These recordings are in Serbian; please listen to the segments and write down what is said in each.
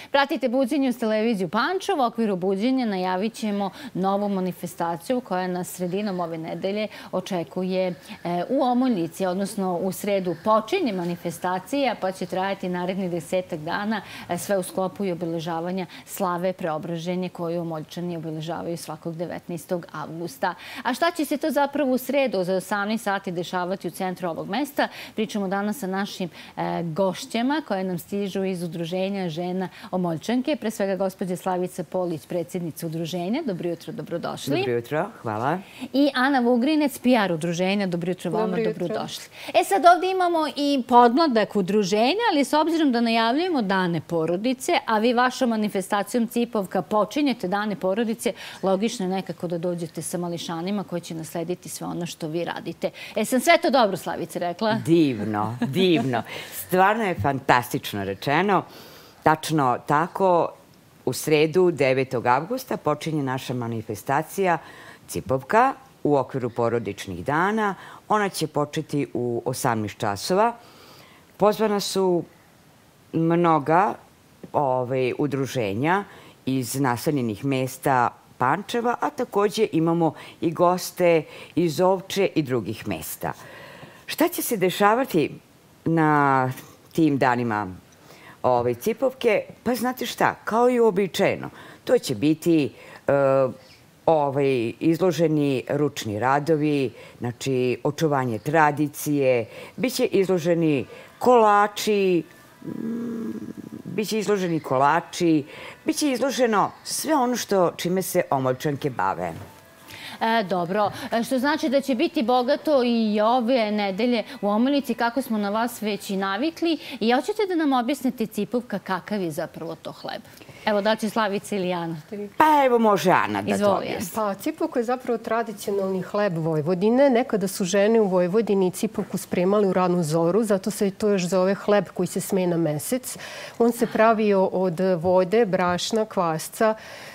Pratite Buđenje uz televiziju Pančevo. U okviru Buđenja najavit ćemo novu manifestaciju koja nas sredinom ove nedelje očekuje u Omoljici, odnosno u sredu počinje manifestacija, pa će trajati narednih 10 dana, sve u sklopu i obeležavanja slave Preobraženje koju Omoljčani obeležavaju svakog 19. avgusta. A šta će se to zapravo u sredu za 18 sati dešavati u centru ovog mesta? Pričamo danas sa našim gošćama koje nam stižu iz Udruženja žena Omoljčanke. Pre svega gospođa Slavica Polić, predsjednica udruženja. Dobro jutro, dobrodošli. Dobro jutro, hvala. I Ana Vugrinec, PR udruženja. Dobro jutro vama, dobrodošli. Sad ovdje imamo i podmladak udruženja, ali s obzirom da najavljujemo Dane porodice, a vi vašom manifestacijom Cipovka počinjete Dane porodice, logično je nekako da dođete sa mališanima koji će naslediti sve ono što vi radite. Sam sve to dobro, Slavice, rekla? Divno, divno. Stvarno je fantastično rečeno. Tačno tako, u sredu 9. avgusta počinje naša manifestacija Cipovka u okviru porodičnih dana. Ona će početi u 18 časova. Pozvana su mnoga udruženja iz naseljenih mesta Pančeva, a također imamo i goste iz Ovče i drugih mesta. Šta će se dešavati na tim danima Cipovke? Pa znate šta, kao i uobičajeno, to će biti izloženi ručni radovi, znači očuvanje tradicije, bit će izloženi kolači, biće izloženo sve ono čime se Omoljčanke bave. Dobro, što znači da će biti bogato i ove nedelje u Omoljici, kako smo na vas već i navikli. I hoćete da nam objasnite, Cipovka, kakav je zapravo to hleb? Evo, da li će Slavica ili Ana? Pa evo, može Ana da to objasni. Pa Cipovka je zapravo tradicionalni hleb Vojvodine. Nekada su žene u Vojvodini Cipovku spremali u ranu zoru, zato se to još zove hleb koji se sme na mesec. On se pravio od vode, brašna, kvasca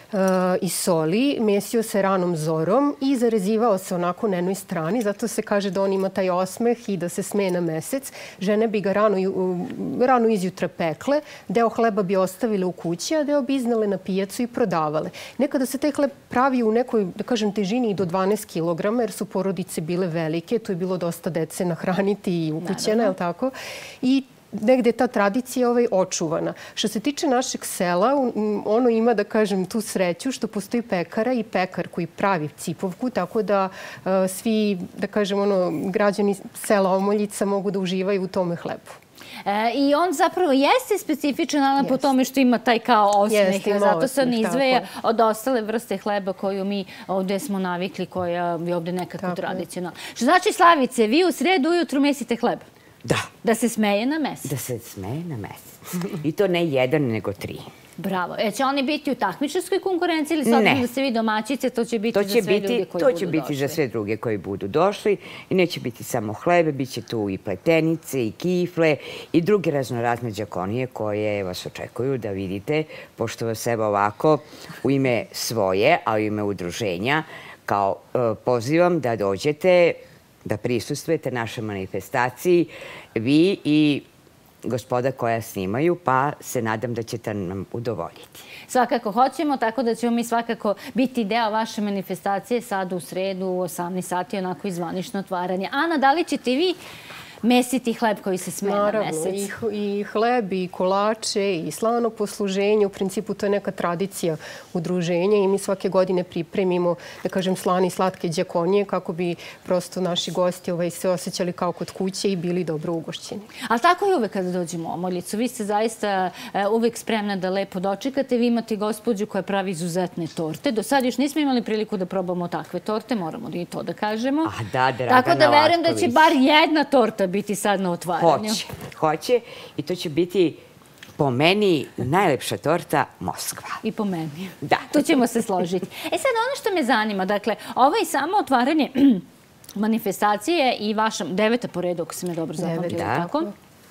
i soli, mesio se ranom zorom i zarezivao se onako na jednoj strani, zato se kaže da on ima taj osmeh i da se smeje na mesec. Žene bi ga rano izjutra pekle, deo hleba bi ostavile u kući, a deo bi iznale na pijacu i prodavale. Nekada se taj hleb pravi u nekoj, da kažem, težini i do 12 kg, jer su porodice bile velike, tu je bilo dosta dece nahraniti i ukućena, je li tako? I negde je ta tradicija očuvana. Što se tiče našeg sela, ono ima, da kažem, tu sreću što postoji pekara i pekar koji pravi Cipovku, tako da svi, da kažem, građani sela Omoljica mogu da uživaju u tome hlebu. I on zapravo jeste specifičan, ali po tome što ima taj kao osmeh. Zato se on izdvaja od ostale vrste hleba koju mi ovdje smo navikli, koja je ovdje nekako tradicionalna. Što znači, Slavice, vi u sredu ujutru mesite hleb? Da. Da se smeje na mesec? Da se smeje na mesec. I to ne jedan, nego 3. Bravo. Će oni biti u takmičarskoj konkurenciji ili s obzirom da ste vi domaćice, to će biti za sve druge koji budu došli? To će biti za sve druge koji budu došli i neće biti samo hlebe, bit će tu i pletenice, i kifle i druge raznorazne đakonije koje vas očekuju da vidite, pošto vas evo ovako u ime svoje, a u ime udruženja, kao pozivam da dođete, da prisustvujete našoj manifestaciji, vi i gospoda koja snimaju, pa se nadam da ćete nam udovoljiti. Svakako hoćemo, tako da ćemo mi svakako biti deo vaše manifestacije sad u sredu u 18 sati, onako izvanično otvaranje. Ana, da li ćete vi mesiti hleb koji se smeje na mesec? Naravno, i hleb, i kolače, i slano posluženje. U principu to je neka tradicija udruženja i mi svake godine pripremimo, da kažem, slane i slatke đakonije kako bi prosto naši gosti se osjećali kao kod kuće i bili dobro ugošćeni. Ali tako je uvek kada dođemo u Omoljicu. Vi ste zaista uvek spremna da lepo dočekate. Vi imate gospođu koja pravi izuzetne torte. Do sad još nismo imali priliku da probamo takve torte, moramo i to da kažemo. A da, Dragana Tako da verujem da će bar jedna torta biti sad na otvaranju. Hoće. I to će biti, po meni, najlepša torta Moskva. I po meni. Da. Tu ćemo se složiti. Sad ono što me zanima, dakle, ovo je samo otvaranje manifestacije i vaša 9. po redu, ako se me dobro zapamtila, tako?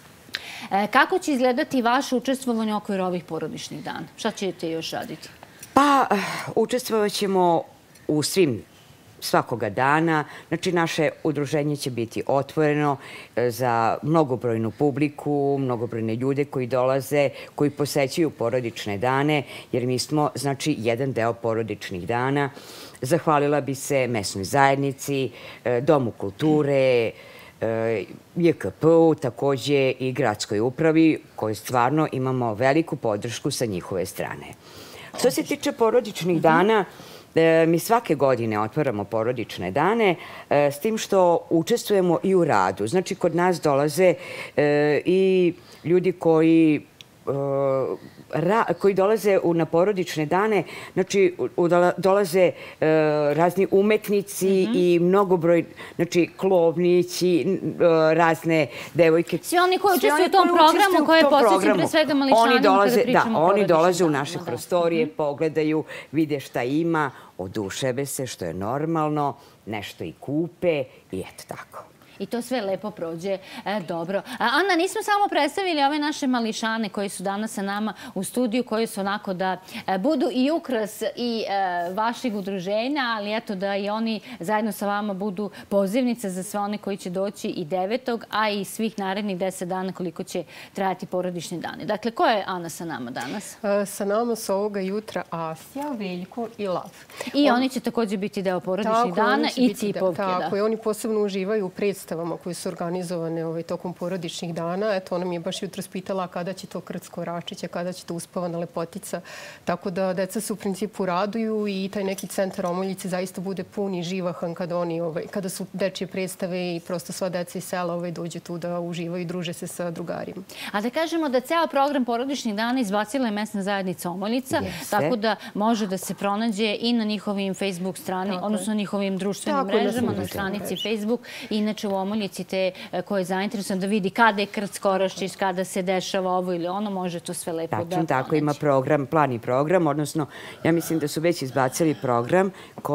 Kako će izgledati vaše učestvovanje u okviru ovih porodičnih dana? Šta ćete još raditi? Pa, učestvovat ćemo u svim svakoga dana. Znači, naše udruženje će biti otvoreno za mnogobrojnu publiku, mnogobrojne ljude koji dolaze, koji posećuju porodične dane, jer mi smo, znači, jedan deo porodičnih dana. Zahvalila bi se mesnoj zajednici, Domu kulture, JKP-u, takođe i gradskoj upravi, koji stvarno imamo veliku podršku sa njihove strane. Što se tiče porodičnih dana, mi svake godine otvaramo porodične dane, s tim što učestvujemo i u radu. Znači, kod nas dolaze i ljudi koji dolaze na porodične dane, znači dolaze razni umetnici i mnogobroj, znači klovnići, razne devojke. Svi oni koji učestvuju u tom programu, koje posjećaju pre svega mališanima kada pričamo o porodičnim danima. Oni dolaze u naše prostorije, pogledaju, vide šta ima, oduševe se, što je normalno, nešto i kupe i eto tako. I to sve lepo prođe dobro. Ana, nismo samo predstavili ove naše mališane koji su danas sa nama u studiju, koji su onako da budu i ukras i vašeg udruženja, ali eto da i oni zajedno sa vama budu pozivnice za sve one koji će doći i 9. a i svih narednih 10 dana koliko će trajati porodični dani. Dakle, ko je Ana sa nama danas? Sa nama su ovoga jutra Asja, Veljko i Lav. I oni će također biti deo porodičnih dana i cipovke. Tako, i oni posebno uživaju u predstavama koje su organizovane tokom porodičnih dana. Eto, ona mi je baš jutros pitala kada će to Krcko Račiće, kada će to Uspavana lepotica. Tako da deca se u principu raduju i taj neki centar Omoljice zaista bude pun i živahan kada su dečije predstave i prosto sva deca iz sela dođu tu da uživaju i druže se sa drugarima. A da kažemo da ceo program porodičnih dana izbacila je mesna zajednica Omoljica, tako da može da se pronađe i na njihovim Facebook strani, odnosno njihovim društvenim mrežama, na stranici Facebook. Inače u Omoljici te koje je zainteresovan da vidi kada je Krcko Račić, kada se dešava ovo ili ono, može to sve lepo da pronaći. Tako, ima program, plan i program, odnosno ja mislim da su već izbacili program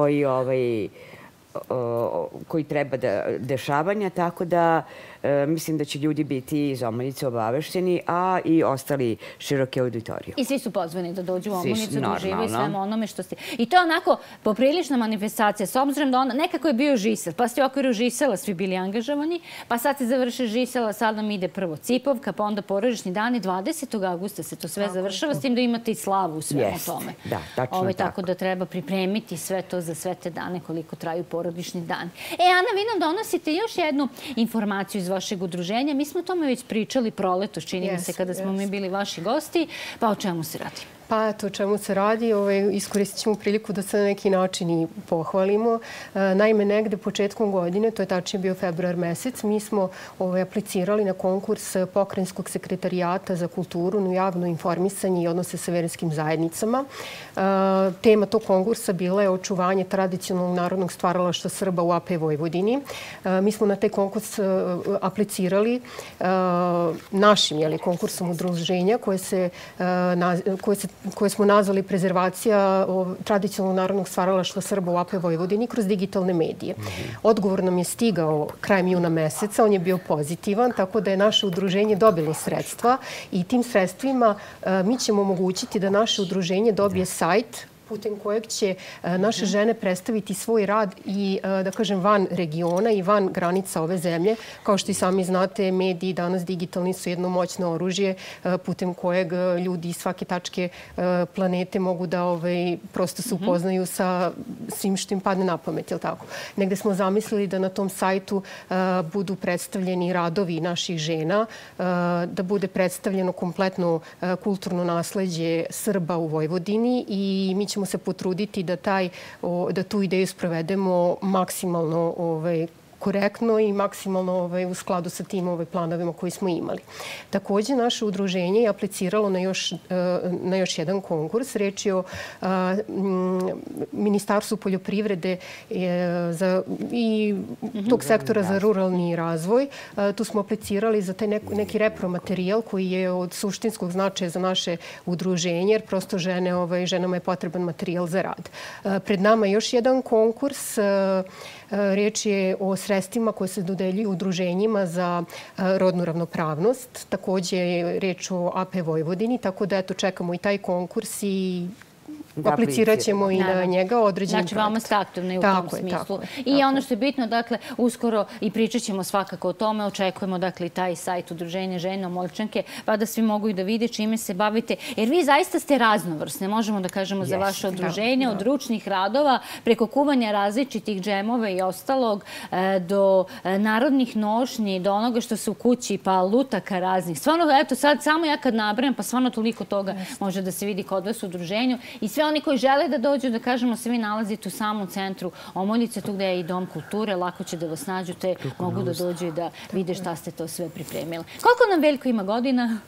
koji treba dešavanja, tako da mislim da će ljudi biti iz Omoljice obavešteni, a i ostali široke auditorije. I svi su pozvani da dođu u Omoljicu, da uživaju svemu onome što ste... I to je onako poprilična manifestacija, s obzirom da nekako je bio Žisel, pa ste u okviru Žisela svi bili angažovani, pa sad se završi Žisela, sad nam ide prvo cipovka, pa onda porodični dani, 20. augusta se to sve završava, s tim da imate i slavu u svemu tome. Da, tačno tako. Tako da treba pripremiti sve to za sve te dane koliko traju porodični dani. Ana, vi nam donosite još jednu informaciju iz vašeg udruženja. Mi smo o tome već pričali proletos, čini mi se, kada smo mi bili vaši gosti. Pa o čemu se radi? Pa eto, o čemu se radi. Iskoristit ćemo priliku da se na neki način i pohvalimo. Naime, negde početkom godine, to je tačnije bio februar mesec, mi smo aplicirali na konkurs Pokrajinskog sekretarijata za kulturu, javno informisanje i odnose sa verskim zajednicama. Tema tog konkursa bila je očuvanje tradicionalnog narodnog stvaralaštva Srba u AP Vojvodini. Mi smo na taj konkurs aplicirali našim konkursom udruženja koje smo nazvali prezervacija tradicionalnog narodnog stvaralaštva Srba u AP Vojvodini kroz digitalne medije. Odgovor nam je stigao krajem juna meseca, on je bio pozitivan, tako da je naše udruženje dobilo sredstva i tim sredstvima mi ćemo omogućiti da naše udruženje dobije sajt putem kojeg će naše žene predstaviti svoj rad i, da kažem, van regiona i van granica ove zemlje. Kao što i sami znate, mediji danas digitalni su jedno moćno oružje putem kojeg ljudi iz svake tačke planete mogu da prosto se upoznaju sa svim što im padne na pamet, jel tako? Negde smo zamislili da na tom sajtu budu predstavljeni radovi naših žena, da bude predstavljeno kompletno kulturno nasleđe Srba u Vojvodini i mi ćemo se potruditi da tu ideju sprovedemo maksimalno korektno i maksimalno u skladu sa tim planovima koji smo imali. Također, naše udruženje je apliciralo na još jedan konkurs. Reč je o Ministarstvu poljoprivrede i tog sektora za ruralni razvoj. Tu smo aplicirali za taj neki repromaterijal koji je od suštinskog značaja za naše udruženje, jer prosto ženama je potreban materijal za rad. Pred nama je još jedan konkurs. Reč je o sredstvima koje se dodeljuju udruženjima za rodnu ravnopravnost. Također je reč o AP Vojvodini, tako da eto čekamo i taj konkurs i aplicirat ćemo i na njega određen projekt. Znači, veoma ste aktivni u tom smislu. I ono što je bitno, dakle, uskoro i pričat ćemo svakako o tome, očekujemo, dakle, i taj sajt Udruženja žena Omoljčanke, pa da svi mogu i da vide čime se bavite. Jer vi zaista ste raznovrsne, možemo da kažemo za vaše udruženje, od ručnih radova, preko kuvanja različitih džemova i ostalog, do narodnih nošnji, do onoga što se u kući, pa lutaka raznih. Stvarno, eto sad, samo ja kad nabrajam, pa stvarno toliko toga može da se vidi kod vas u udruženju. I sve oni koji žele da dođu, da kažemo, se vi nalazite u samom centru Omoljice, tu gde je i Dom kulture, lako će da vas nađu, te mogu da dođu i da vide šta ste to sve pripremili. Koliko nam Veljko ima godina?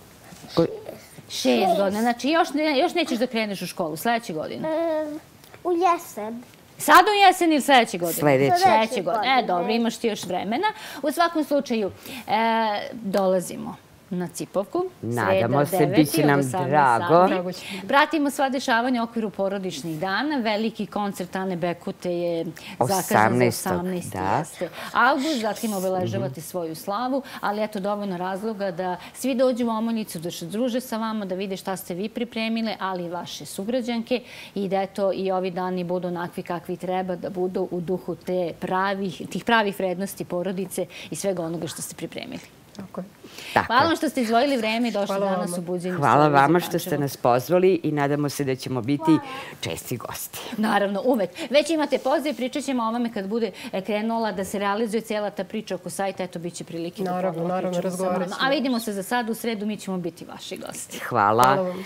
6 godina. Znači, još nećeš da kreneš u školu, sledeće godine? U jesen. Sad u jesen ili sledeće godine? Sledeće godine. Dobro, imaš ti još vremena. U svakom slučaju, dolazimo na Cipovku. Nadamo se, bit će nam drago. Pratimo sva dešavanja u okviru porodičnih dana. Veliki koncert Ane Bekute je zakazan za 18. avgust. Zatim obeležavate svoju slavu. Ali eto, dovoljno razloga da svi dođu u Omoljicu, da se druže sa vama, da vide šta ste vi pripremile, ali i vaše sugrađanke. I da eto, i ovi dani budu onakvi kakvi treba da budu u duhu tih pravih vrednosti porodice i svega onoga što ste pripremili. Hvala vam što ste izdvojili vreme i došli danas u Buđenju. Hvala vama što ste nas pozvali i nadamo se da ćemo biti česti gosti. Naravno, uvek. Već imate poziv, pričat ćemo o ovome kad bude krenula da se realizuje cijela ta priča oko sajta. Eto, bit će prilike da ponovno pričamo sa vama. A vidimo se za sad u sredu, mi ćemo biti vaši gosti. Hvala.